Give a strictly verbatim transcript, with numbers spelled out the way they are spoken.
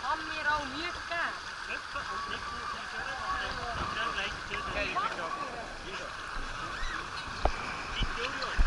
Kameraal Mirka. Hup, og slik to tilkjører, og så- så legg til det. Hei, vi fikk opp. Gi da. Ikke gjør.